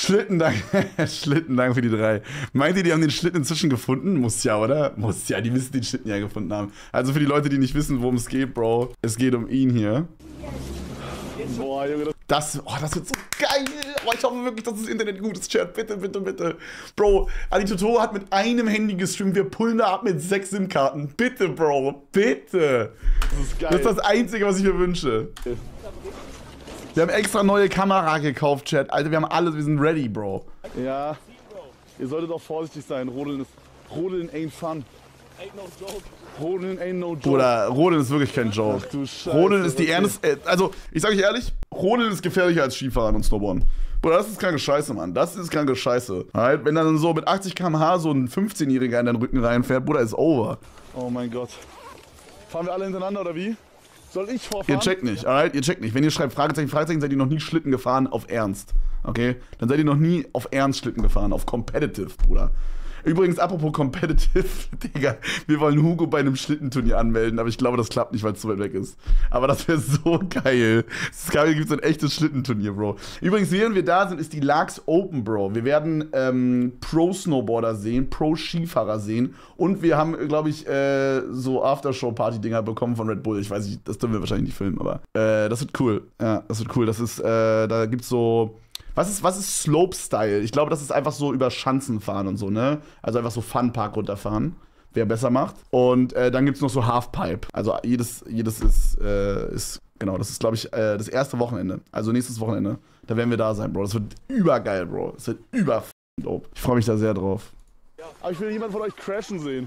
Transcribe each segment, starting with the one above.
Schlittendank. Schlittendank für die 3. Meint ihr, die haben den Schlitten inzwischen gefunden? Muss ja, oder? Muss ja, die müssen den Schlitten ja gefunden haben. Also für die Leute, die nicht wissen, worum es geht, Bro. Es geht um ihn hier. Boah, Junge. Das wird so geil. Oh, ich hoffe wirklich, dass das Internet gut ist, Chat. Bitte, bitte, bitte. Bro, Ali Totoro hat mit einem Handy gestreamt. Wir pullen da ab mit 6 SIM-Karten. Bitte, Bro. Bitte. Das ist geil. Das ist das Einzige, was ich mir wünsche. Wir haben extra neue Kamera gekauft, Chat. Alter, wir haben alles. Wir sind ready, Bro. Ja. Ihr solltet auch vorsichtig sein. Rodeln ain't fun. Ain't no joke. Rodeln ain't no joke. Bruder, Rodeln ist wirklich kein Joke. Ach du Scheiße. Rodeln ist die ernste. Also, ich sag euch ehrlich, Rodeln ist gefährlicher als Skifahren und Snowboarden. Bruder, das ist kranke Scheiße, Mann. Das ist kranke Scheiße. Halt, wenn dann so mit 80 km/h so ein 15-Jähriger in deinen Rücken reinfährt, Bruder, ist over. Oh mein Gott. Fahren wir alle hintereinander oder wie? Soll ich vorfahren? Ihr checkt nicht, alright? Ihr checkt nicht. Wenn ihr schreibt Fragezeichen, Fragezeichen, seid ihr noch nie Schlitten gefahren auf Ernst. Okay? Dann seid ihr noch nie auf Ernst Schlitten gefahren, auf Competitive, Bruder. Übrigens, apropos Competitive, Digga, wir wollen Hugo bei einem Schlittenturnier anmelden, aber ich glaube, das klappt nicht, weil es zu weit weg ist. Aber das wäre so geil. Es gibt so ein echtes Schlittenturnier, Bro. Übrigens, während wir da sind, ist die Laax Open, Bro. Wir werden Pro-Snowboarder sehen, Pro-Skifahrer sehen und wir haben, glaube ich, so Aftershow-Party-Dinger bekommen von Red Bull. Ich weiß nicht, das dürfen wir wahrscheinlich nicht filmen, aber das wird cool. Ja, das wird cool. Das ist, da gibt's so... Was ist Slopestyle? Ich glaube, das ist einfach so über Schanzen fahren und so, ne? Also einfach so Funpark runterfahren, wer besser macht. Und dann gibt es noch so Halfpipe. Also jedes ist genau, das ist, glaube ich, das erste Wochenende. Also nächstes Wochenende. Da werden wir da sein, Bro. Das wird übergeil, Bro. Das wird dope. Ich freue mich da sehr drauf. Aber ich will jemanden von euch crashen sehen.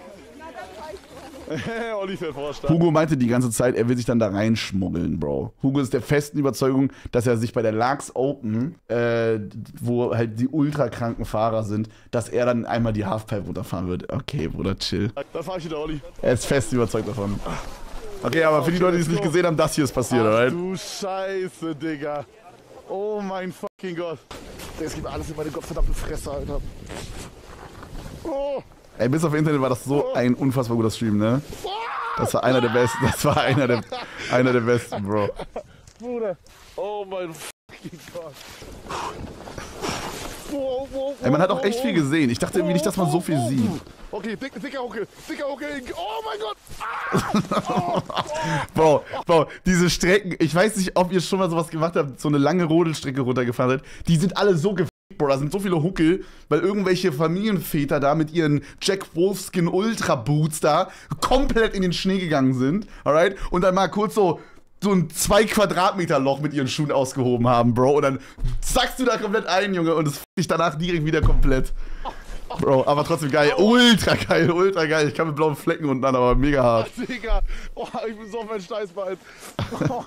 Olli fährt Vorstand. Hugo meinte die ganze Zeit, er will sich dann da reinschmuggeln, Bro. Hugo ist der festen Überzeugung, dass er sich bei der Laax Open, wo halt die ultrakranken Fahrer sind, dass er dann einmal die Halfpipe runterfahren wird. Okay, Bruder, chill. Da fahr ich wieder, Olli. Er ist fest überzeugt davon. Okay, aber für die Leute, die es nicht gesehen haben, das hier ist passiert, Ach alright? du Scheiße, Digga. Oh mein fucking Gott. Es gibt alles in meine gottverdammte Fresse, Alter. Oh. Ey, bis auf Internet war das so ein unfassbar guter Stream, ne? Das war einer der besten. Das war einer der besten, Bro. Bruder. Oh mein fucking Gott. Wow, wow, Ey, man hat auch echt viel gesehen. Ich dachte irgendwie nicht, dass man so viel sieht. Okay, dicker Huckel. Oh mein Gott. Bro, diese Strecken, ich weiß nicht, ob ihr schon mal sowas gemacht habt, so eine lange Rodelstrecke runtergefahren seid. Die sind alle so gefickt, Bro. Da sind so viele Huckel, weil irgendwelche Familienväter da mit ihren Jack Wolfskin Ultra Boots da komplett in den Schnee gegangen sind, alright? Und dann mal kurz so ein 2 Quadratmeter Loch mit ihren Schuhen ausgehoben haben, Bro. Und dann zackst du da komplett ein, Junge, und es f*** dich danach direkt wieder komplett. Bro, aber trotzdem geil. Ultra geil, ultra geil. Ich kann mit blauen Flecken unten an, aber mega hart. Ach, Digga. Oh, ich bin so auf mein Steißbein. Oh.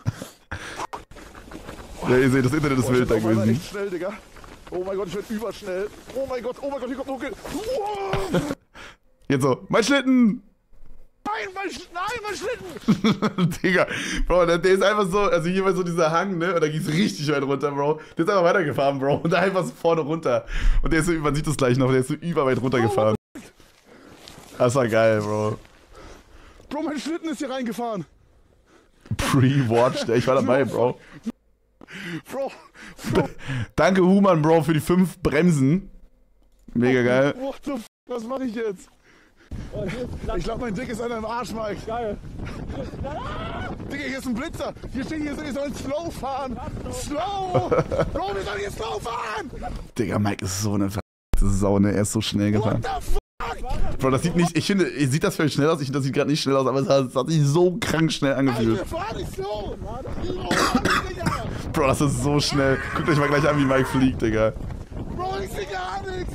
Ja, ihr seht, das Internet ist wild da gewesen. Echt schnell, Digga. Oh mein Gott, ich werde überschnell. Oh mein Gott, hier kommt ein Huckel. Wow. Jetzt so, mein Schlitten! Nein, mein Schlitten! Digga, Bro, der ist einfach so, also hier war so dieser Hang, ne, und da ging's richtig weit runter, Bro. Der ist einfach weitergefahren, Bro, und da einfach so vorne runter. Und der ist so, man sieht das gleich noch, der ist so überweit runtergefahren. Das war geil, Bro. Bro, mein Schlitten ist hier reingefahren. Pre-watched, ich war dabei, Bro. Bro. Danke, Human, Bro, für die 5 Bremsen. Mega geil. What the f***, was mache ich jetzt? Ich glaube, mein Dick ist an deinem Arsch, Mike. Geil. Digga, hier ist ein Blitzer. Hier steht, wir sollen slow fahren. Slow! Bro, wir sollen hier slow fahren! Digga, Mike ist so eine verdammte Sau, ne? Er ist so schnell gefahren. What the fuck? Bro, das sieht nicht, ich finde, sieht das völlig schnell aus? Ich finde, das sieht gerade nicht schnell aus, aber es hat sich so krank schnell angefühlt. Wir fahren nicht slow! Bro, das ist so schnell. Guckt euch mal gleich an, wie Mike fliegt, Digga. Bro, ich sehe gar nichts!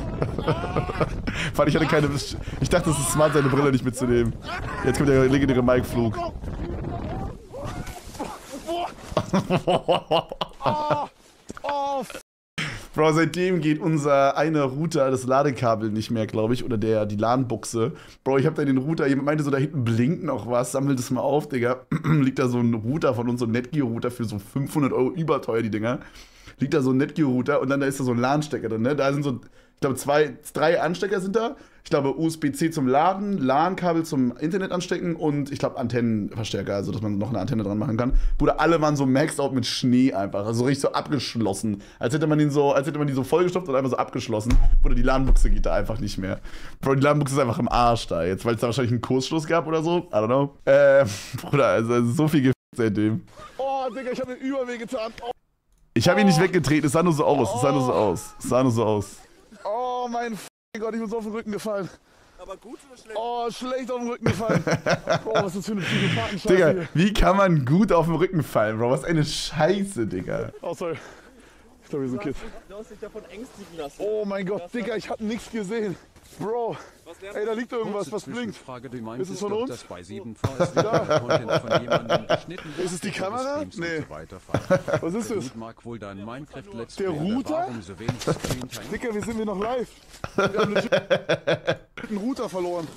Ich hatte keine. Ich dachte, es ist smart, seine Brille nicht mitzunehmen. Jetzt kommt der legendäre Mike-Flug. Bro, seitdem geht unser einer Router, das Ladekabel nicht mehr, glaube ich, oder die LAN-Buchse. Bro, ich habe da den Router, jemand meinte so, da hinten blinkt noch was, sammelt das mal auf, Digga. Liegt da so ein Router von uns, so ein Netgear-Router für so 500 € überteuer, die Dinger. Liegt da so ein Netgear-Router und dann da ist da so ein LAN-Stecker drin, ne? Da sind so Ich glaube, 3 Anstecker sind da. Ich glaube, USB-C zum Laden, LAN-Kabel zum Internet anstecken und ich glaube, Antennenverstärker, also dass man noch eine Antenne dran machen kann. Bruder, alle waren so maxed out mit Schnee einfach. Also richtig so abgeschlossen. Als hätte man die so vollgestopft und einfach so abgeschlossen. Bruder, die LAN-Buchse geht da einfach nicht mehr. Bro, die LAN-Buchse ist einfach im Arsch da jetzt, weil es da wahrscheinlich einen Kursschluss gab oder so. I don't know. Bruder, also so viel gefickt seitdem. Oh, Digga, ich hab mir Überweh getan. Oh. Ich habe ihn nicht weggetreten, es sah nur so aus. Es sah nur so aus. Oh mein Gott, ich bin so auf den Rücken gefallen. Aber gut oder schlecht? Oh, schlecht auf den Rücken gefallen. Oh, was ist das für eine Psychopathenscheiße Digga, hier. wie kann man gut auf den Rücken fallen, Bro? Was eine Scheiße, Digga. Oh, sorry. Ich glaube, wir sind Kids. Du hast dich davon ängstigen lassen. Oh mein Gott, Digga, ich hab nichts gesehen. Bro, ey, da liegt irgendwas, was blinkt. Ist es von uns? Dass bei 7V ist wieder Content von jemandem geschnitten wird, Ist es die Kamera? Streams und Nee. so weiter fallen. Was ist Der das? Dude mag wohl dein Minecraft-Let's Der Play, aber Router? warum so wenig Screentime? Digga, wie sind wir noch live? Wir haben einen Router verloren.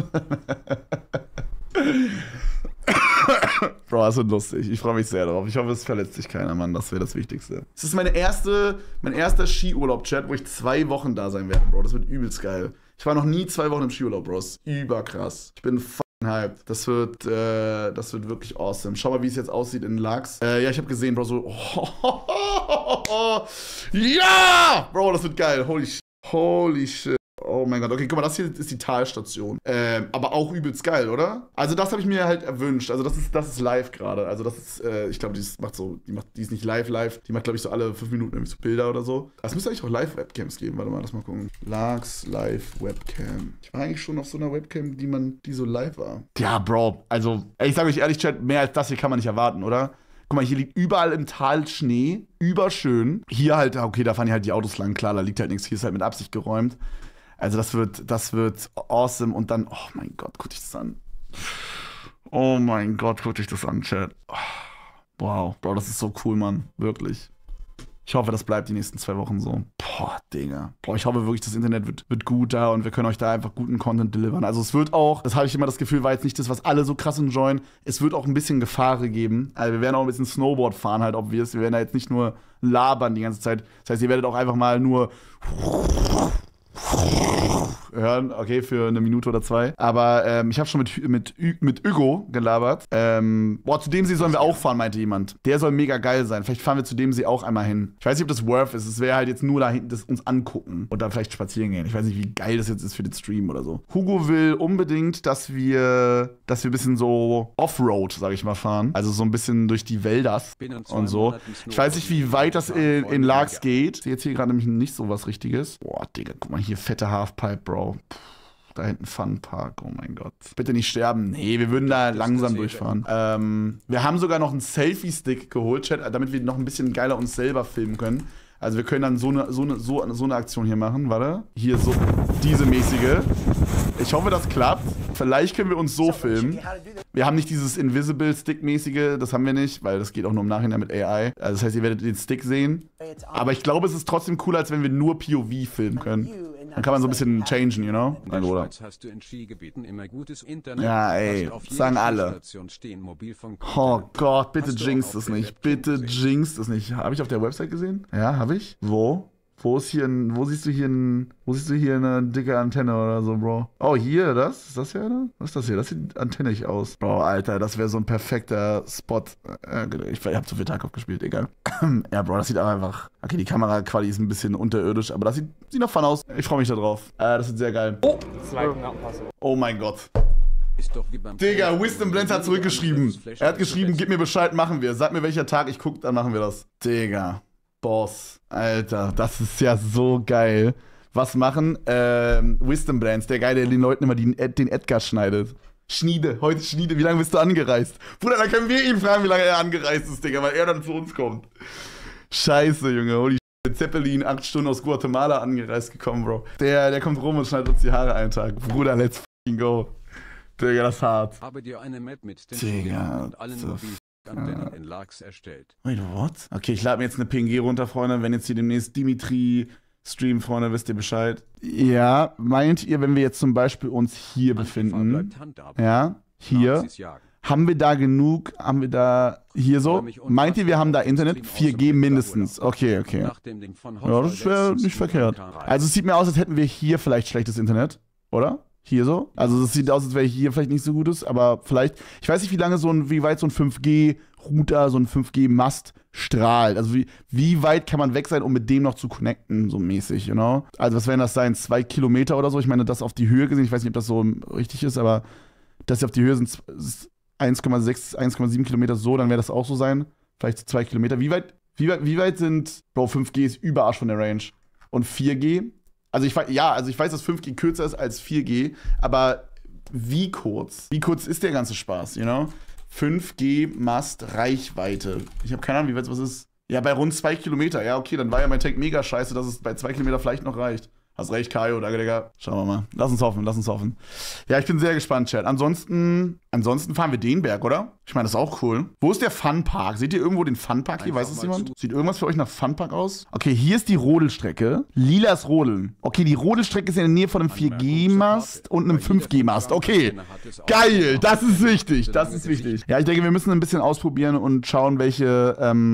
Bro, das wird lustig. Ich freue mich sehr drauf. Ich hoffe, es verletzt sich keiner, Mann. Das wäre das Wichtigste. Es ist mein erster Skiurlaub-Chat, wo ich 2 Wochen da sein werde, Bro. Das wird übelst geil. Ich war noch nie 2 Wochen im Skiurlaub, Bro. Das ist überkrass. Ich bin fucking hyped. Das wird wirklich awesome. Schau mal, wie es jetzt aussieht in Laax. Ja, ich habe gesehen, Bro, so. Ja! Bro, das wird geil. Holy shit. Oh mein Gott, okay, guck mal, das hier ist die Talstation. Aber auch übelst geil, oder? Also das habe ich mir halt erwünscht. Also das ist live gerade. Also das ist, ich glaube, die ist nicht live. Die macht, glaube ich, so alle 5 Minuten irgendwie so Bilder oder so. Es müsste eigentlich auch Live-Webcams geben. Warte mal, lass mal gucken. Laax Live-Webcam. Ich war eigentlich schon auf so einer Webcam, die so live war. Ja, Bro, also, ich sage euch ehrlich, Chat, mehr als das hier kann man nicht erwarten, oder? Guck mal, hier liegt überall im Tal Schnee. Überschön. Hier halt, okay, da fahren hier halt die Autos lang. Klar, da liegt halt nichts. Hier ist halt mit Absicht geräumt. Also das wird awesome und dann, oh mein Gott, guck dich das an. Oh mein Gott, guck dich das an, Chat. Wow, Bro, das ist so cool, Mann. Wirklich. Ich hoffe, das bleibt die nächsten 2 Wochen so. Boah, Digga. Boah, ich hoffe wirklich, das Internet wird gut da und wir können euch da einfach guten Content delivern. Also es wird auch, das habe ich immer das Gefühl, war jetzt nicht das, was alle so krass enjoyen. Es wird auch ein bisschen Gefahr geben. Also wir werden auch ein bisschen Snowboard fahren halt, obvious. Wir werden da jetzt nicht nur labern die ganze Zeit. Das heißt, ihr werdet auch einfach mal nur hören, okay, für 1 Minute oder 2. Aber ich habe schon mit Hugo gelabert. Zu dem See sollen wir auch fahren, meinte jemand. Der soll mega geil sein. Vielleicht fahren wir zu dem See auch einmal hin. Ich weiß nicht, ob das worth ist. Es wäre halt jetzt nur da hinten, das uns angucken und dann vielleicht spazieren gehen. Ich weiß nicht, wie geil das jetzt ist für den Stream oder so. Hugo will unbedingt, dass wir ein bisschen so Offroad, sage ich mal, fahren. Also so ein bisschen durch die Wälder und so. Ich weiß nicht, wie weit das in Laax geht. Ich sehe jetzt hier gerade nämlich nicht so was Richtiges. Boah, Digga, guck mal hier, fette Halfpipe, Bro. Da hinten Funpark, oh mein Gott. Bitte nicht sterben. Nee, wir würden da langsam durchfahren. Wir haben sogar noch einen Selfie-Stick geholt, Chat, damit wir noch ein bisschen geiler uns selber filmen können. Also wir können dann so eine Aktion hier machen, warte. Hier so, diese mäßige. Ich hoffe, das klappt. Vielleicht können wir uns so filmen. Wir haben nicht dieses Invisible-Stick-mäßige, das haben wir nicht, weil das geht auch nur im Nachhinein mit AI. Also das heißt, ihr werdet den Stick sehen. Aber ich glaube, es ist trotzdem cooler, als wenn wir nur POV filmen können. Dann kann man so ein bisschen changen, you know? In der Schweiz hast du in Skigebieten immer gutes Internet. Ja, ey, sagen alle. Oh Gott, bitte jinx das nicht. Bitte jinx das nicht. Habe ich auf der Website gesehen? Ja, habe ich. Wo? Wo siehst du hier eine dicke Antenne oder so, Bro? Oh, hier, das? Ist das hier eine? Was ist das hier? Das sieht antennig aus. Bro, Alter, das wäre so ein perfekter Spot. Ich hab zu viel Tarkov gespielt, egal. Ja, Bro, das sieht aber einfach... Okay, die Kamera-Quali ist ein bisschen unterirdisch, aber das sieht noch fun aus. Ich freue mich da drauf. Das wird sehr geil. Oh mein Gott. Digga, Wisdom Blend hat zurückgeschrieben. Er hat geschrieben, gib mir Bescheid, machen wir. Sag mir, welcher Tag ich gucke, dann machen wir das. Digga. Boss. Alter, das ist ja so geil. Was machen? Wisdom Brands, der Geil, der den Leuten immer den Edgar schneidet. Heute Schniede, wie lange bist du angereist? Bruder, dann können wir ihn fragen, wie lange er angereist ist, Digga, weil er dann zu uns kommt. Scheiße, Junge, holy shit. Zeppelin, 8 Stunden aus Guatemala angereist gekommen, Bro. Der kommt rum und schneidet uns die Haare einen Tag. Bruder, let's fucking go. Digga, das ist hart. Habe dir eine Map mit den Digga, und allen Mobilantennen in Laax erstellt. Wait, what? Okay, ich lade mir jetzt eine PNG runter, Freunde. Wenn jetzt hier demnächst Dimitri streamt, Freunde, wisst ihr Bescheid. Ja, meint ihr, wenn wir jetzt zum Beispiel uns hier befinden? Ja, hier. Haben wir da genug? Haben wir da hier so? Meint ihr, wir haben da Internet? 4G mindestens. Okay. Ja, das wäre nicht verkehrt. Also es sieht mir aus, als hätten wir hier vielleicht schlechtes Internet, oder? Hier so? Also es sieht aus, als wäre hier vielleicht nicht so gutes, aber vielleicht, ich weiß nicht, wie weit so ein 5G-Router, so ein 5G-Mast strahlt. Also wie weit kann man weg sein, um mit dem noch zu connecten, so mäßig, you know? Also was werden das sein, 2 Kilometer oder so? Ich meine, das auf die Höhe gesehen, ich weiß nicht, ob das so richtig ist, aber das hier auf die Höhe sind 1,6, 1,7 Kilometer so, dann wäre das auch so sein. Vielleicht 2 Kilometer. Wie weit sind, Bro, 5G ist Überarsch von der Range. Und 4G? Also ich weiß, dass 5G kürzer ist als 4G, aber wie kurz? Wie kurz ist der ganze Spaß, you know? 5G-Mast Reichweite. Ich habe keine Ahnung, wie weit was ist. Ja, bei rund 2 Kilometer. Ja, okay, dann war ja mein Tank mega scheiße, dass es bei 2 Kilometer vielleicht noch reicht. Hast recht, Kaio, danke, Digga. Schauen wir mal. Lass uns hoffen. Ja, ich bin sehr gespannt, Chat. Ansonsten fahren wir den Berg, oder? Ich meine, das ist auch cool. Wo ist der Funpark? Seht ihr irgendwo den Funpark hier? Weiß es jemand? Sieht irgendwas für euch nach Funpark aus? Okay, hier ist die Rodelstrecke. Lilas Rodeln. Okay, die Rodelstrecke ist in der Nähe von einem 4G-Mast und einem 5G-Mast. Okay, geil. Das ist wichtig. Ja, ich denke, wir müssen ein bisschen ausprobieren und schauen, welche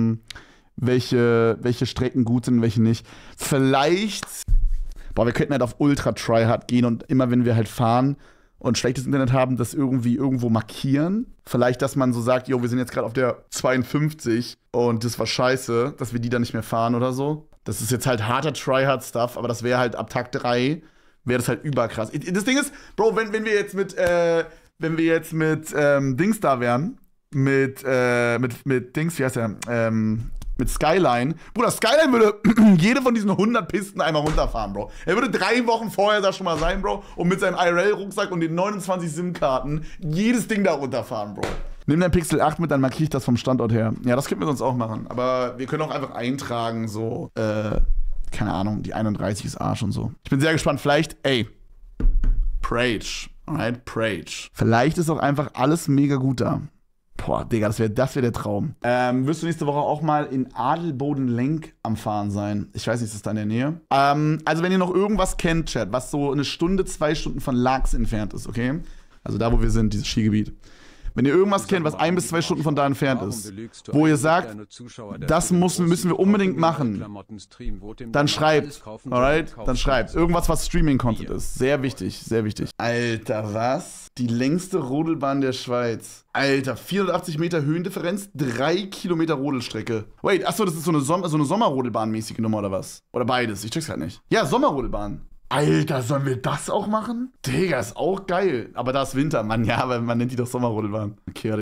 Strecken gut sind und welche nicht. Vielleicht... Boah, wir könnten halt auf Ultra Tryhard gehen und immer, wenn wir halt fahren und schlechtes Internet haben, das irgendwie irgendwo markieren. Vielleicht, dass man so sagt, jo, wir sind jetzt gerade auf der 52 und das war scheiße, dass wir die dann nicht mehr fahren oder so. Das ist jetzt halt harter Tryhard-Stuff, aber das wäre halt ab Tag 3, wäre das halt überkrass. Das Ding ist, Bro, wenn wir jetzt mit Dings da wären, mit Dings, wie heißt der, mit Skyline. Bruder, Skyline würde jede von diesen 100 Pisten einmal runterfahren, Bro. Er würde 3 Wochen vorher da schon mal sein, Bro, und mit seinem IRL-Rucksack und den 29 SIM-Karten jedes Ding da runterfahren, Bro. Nimm dein Pixel 8 mit, dann markiere ich das vom Standort her. Ja, das könnten wir sonst auch machen. Aber wir können auch einfach eintragen, so, keine Ahnung, die 31 ist Arsch und so. Ich bin sehr gespannt. Vielleicht, Prage. Alright, Prage. Vielleicht ist auch einfach alles mega gut da. Boah, Digga, das wär der Traum. Wirst du nächste Woche auch mal in Adelboden-Lenk am Fahren sein? Ich weiß nicht, ist das da in der Nähe? Also wenn ihr noch irgendwas kennt, Chat, was so 1 Stunde, 2 Stunden von Laax entfernt ist, okay? Also da, wo wir sind, dieses Skigebiet. Wenn ihr irgendwas kennt, was 1 bis 2 Stunden von da entfernt ist, wo ihr sagt, das müssen wir unbedingt machen, dann schreibt, alright? Dann schreibt. Irgendwas, was Streaming-Content ist. Sehr wichtig, sehr wichtig. Alter, was? Die längste Rodelbahn der Schweiz. Alter, 480 Meter Höhendifferenz, 3 Kilometer Rodelstrecke. Wait, achso, das ist so eine Sommerrodelbahn-mäßige Nummer oder was? Oder beides, ich check's halt nicht. Ja, Sommerrodelbahn. Alter, sollen wir das auch machen? Digga, ist auch geil. Aber da ist Winter, Mann. Ja, aber man nennt die doch Sommerrodelbahn. Okay,